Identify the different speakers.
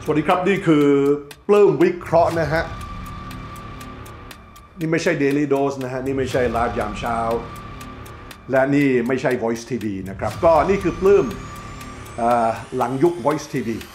Speaker 1: สวัสดีครับนี่คือปลื้มวิเคราะห์นะฮะนี่ไม่ใช่ Daily Dose นะฮะนี่ไม่ใช่ไลฟ์ยามเช้าและนี่ไม่ใช่ Voice TV นะครับก็นี่คือปลื้มหลังยุค Voice TV